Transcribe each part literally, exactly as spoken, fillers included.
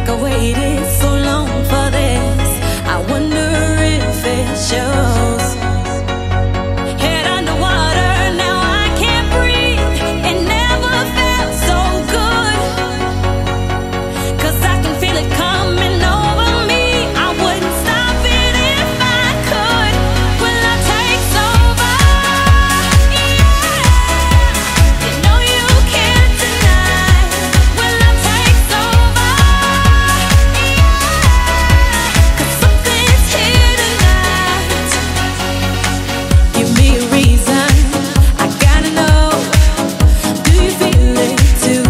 like I waited so long for this. I wonder if it shows. Head underwater, now I can't breathe. It never felt so good, 'cause I can feel it coming over me. I wouldn't stop it if I could. Will love takes over? Yeah, you know you can't deny. Will love takes over? Yeah, 'cause something's here tonight. Give me a reason, I gotta know. Do you feel it too?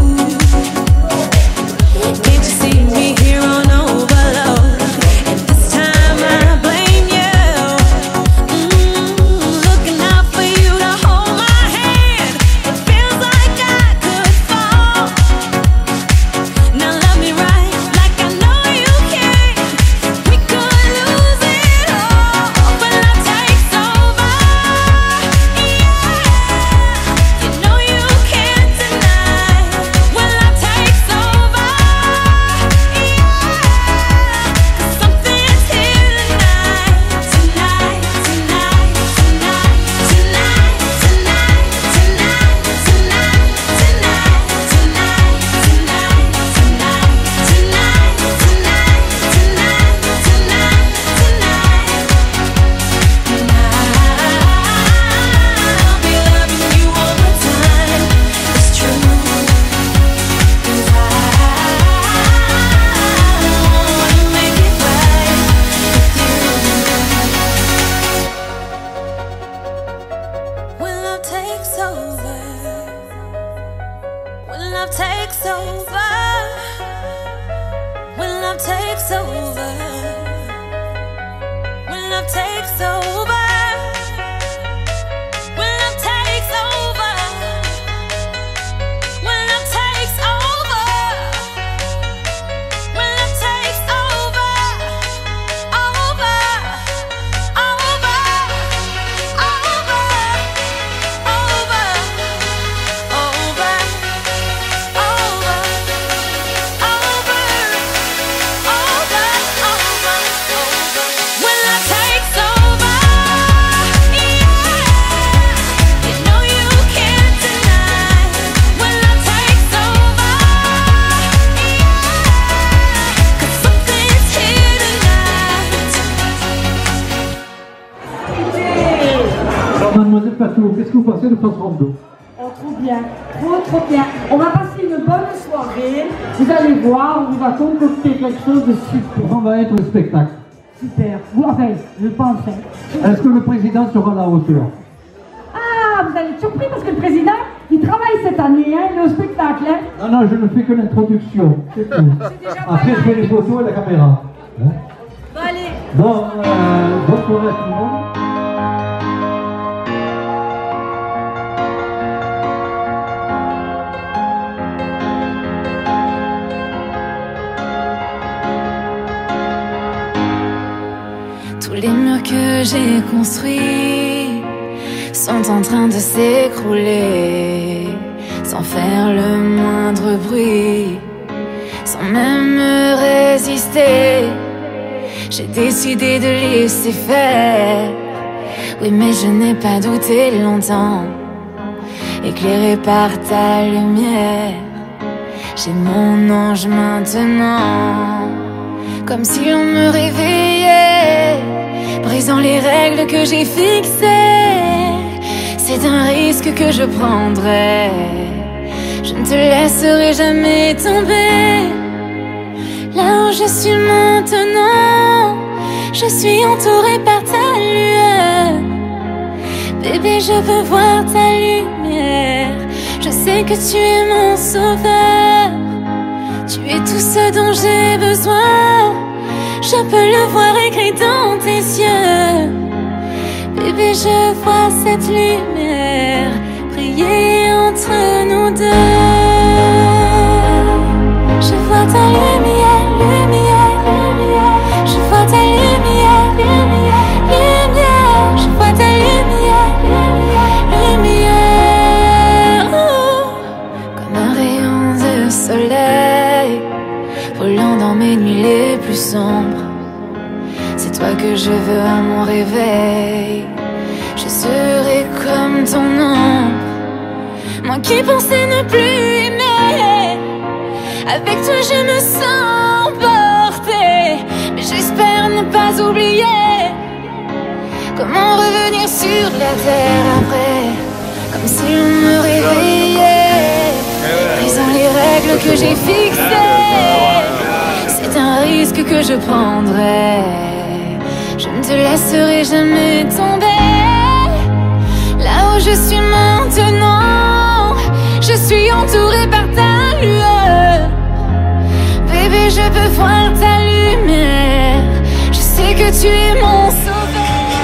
Can't you see me here on overload? And this time I blame you. Mm, looking out for you to hold my hand. It feels like I could fall. Now love me right, like I know you can. We could lose it all, but love takes over. Yeah, you know you can't deny. When love takes over, yeah, 'cause something's here tonight, tonight, tonight, tonight, tonight, tonight, tonight, tonight, tonight, tonight, tonight, tonight, tonight, tonight, tonight, tonight, I'll be loving you all the time. It's true, 'cause I wanna make it right with you. When love takes over, when love takes over, when love takes over, when love takes over, when love takes over, when love takes over, when love takes over, over, over, over, over, over, over, over, over, over, over. When love takes over, yeah, you know you can't deny. When love takes over, yeah, 'cause something's here tonight. Alors mademoiselle Patou, qu'est-ce que vous pensez de France trente-deux? Oh, trop bien, trop trop bien. On va passer une bonne soirée. Vous allez voir, on va concocter quelque chose de super. Comment va être le spectacle? Super. Vous, enfin, je pense. hein. Est-ce que le président sera à la hauteur? Ah, vous allez être surpris parce que le président, il travaille cette année, hein, le spectacle. Hein. Non, non, je ne fais que l'introduction, c'est tout. déjà pas Après, je mal. fais les photos et la caméra. Hein? Bon, allez. Bon, euh, bonne soirée à tout le monde. Tous les murs que j'ai construits sont en train de s'écrouler, sans faire le moindre bruit, sans même me résister. J'ai décidé de laisser faire. Oui, mais je n'ai pas douté longtemps, éclairé par ta lumière. J'ai mon ange maintenant, comme si l'on me réveillait, brisant les règles que j'ai fixées. C'est un risque que je prendrai, je ne te laisserai jamais tomber. Là où je suis maintenant, je suis entourée par ta lueur. Bébé, je veux voir ta lumière. Je sais que tu es mon sauveur. Tu es tout ce dont j'ai besoin. Je peux le voir écrit dans tes yeux. Bébé, je vois cette lumière briller entre nous deux. Je vois ta lumière, lumière, lumière. Je vois ta lumière, lumière, lumière. Je vois ta lumière, lumière, lumière. Oh, comme un rayon de soleil volant dans mes mon réveil. Je serai comme ton ombre, moi qui pensais ne plus aimer. Avec toi je me sens portée, mais j'espère ne pas oublier. Comment revenir sur la terre après, comme si l'on me réveillait. Brisant les règles que j'ai fixées, c'est un risque que je prendrai. Je ne te laisserai jamais tomber. Là où je suis maintenant, je suis entourée par ta lueur. Bébé, je peux voir ta lumière. Je sais que tu es mon sauveur.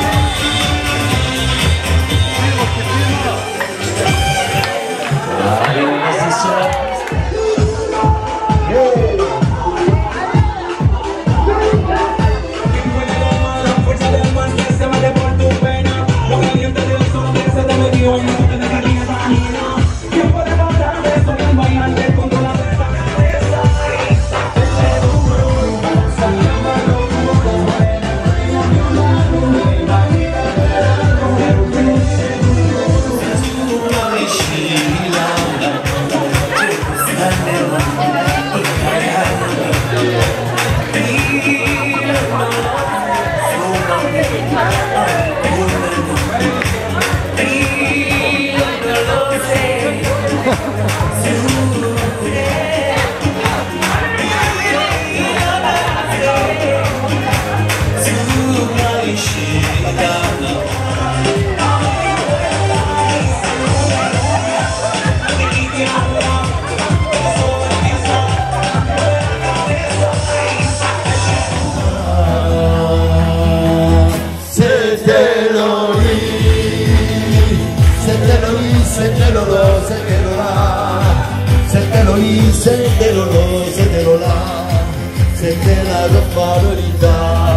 C'était Lolo, c'était Lola, c'était la roba Lolita.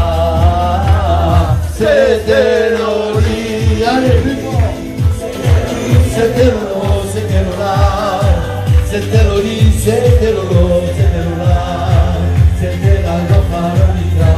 C'était Loli, allez plus fort. C'était Lolo, c'était Lola, c'était Loli, c'était Lolo, c'était Lola, c'était la roba Lolita.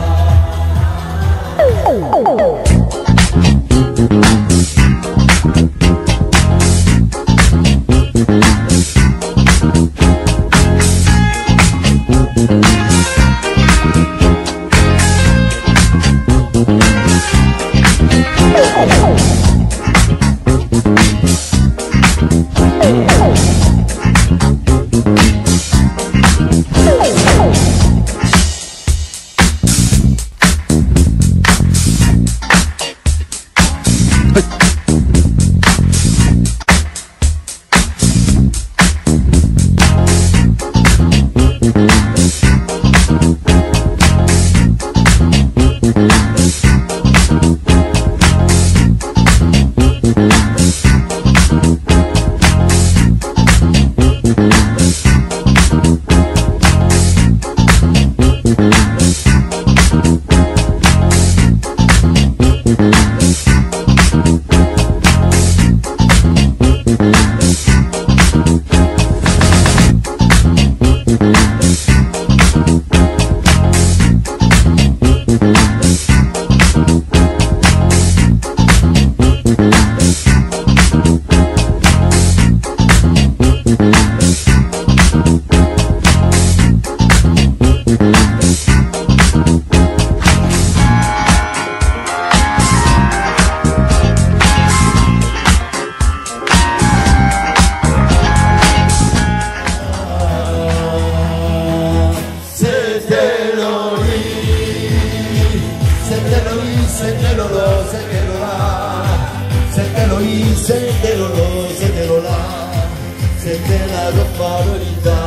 C'était Lolo, c'était Lola, c'était la roba Lolita.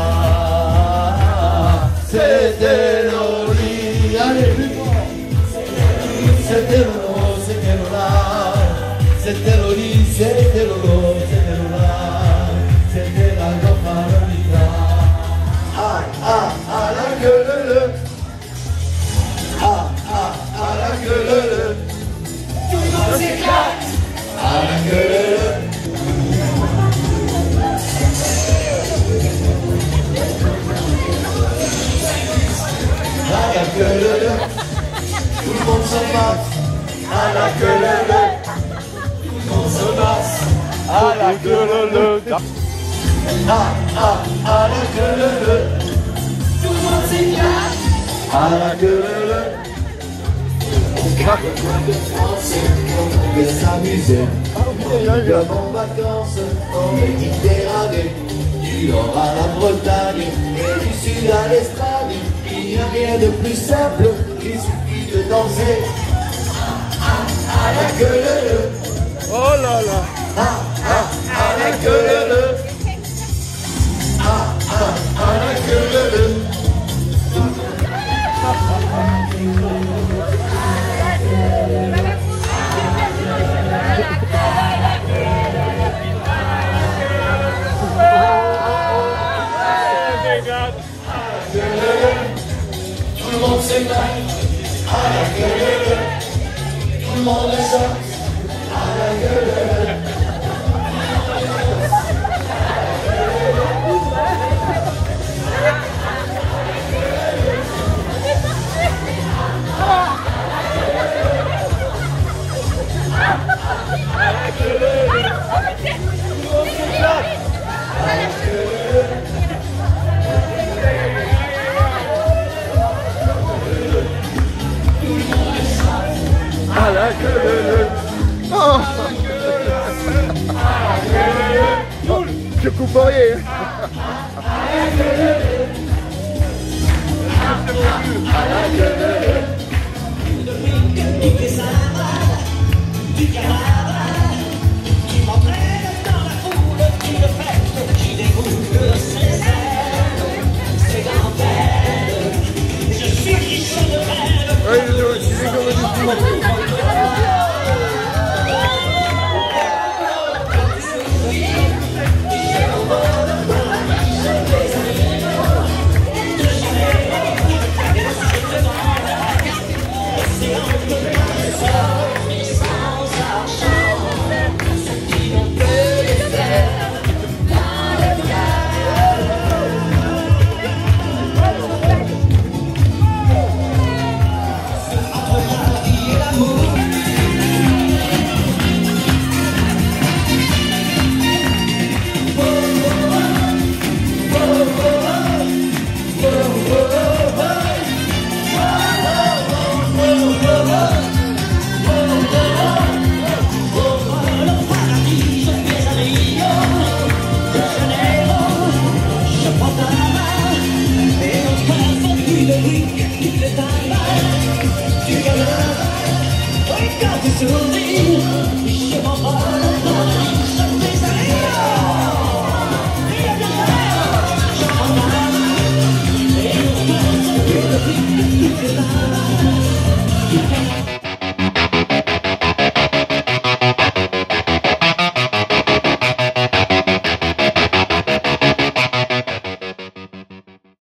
C'était Loli, allez plus fort. C'était Lolo, c'était Lola, c'était Loli, c'était Lolo, c'était Lola, c'était la roba Lolita. Ah ah ah la gueule le, ah ah ah la gueule le, tout le monde s'éclate. À la gueule. À la gueule. Tout le monde s'en bat. À la queue leu-leu. Tout le monde se masse à la queue leu-leu. Ah, ah, à la queue leu-leu. Tout le monde s'éclate à la queue leu-leu. On pouvait s'amuser. Comme en vacances en Méditerranée, du nord à la Bretagne et du sud à l'Espagne. Il n'y a rien de plus simple, il suffit de danser. À la queue leu-leu. Oh là là. Ah, ah, à la queue leu-leu. Ah, ah, à la queue leu-leu. Tout le monde s'éclate à la queue leu-leu. Tout le monde chante à la queue leu-leu. À la queue leu-leu. Oh. Oh, je coupe rien. Oui, je suis comme du You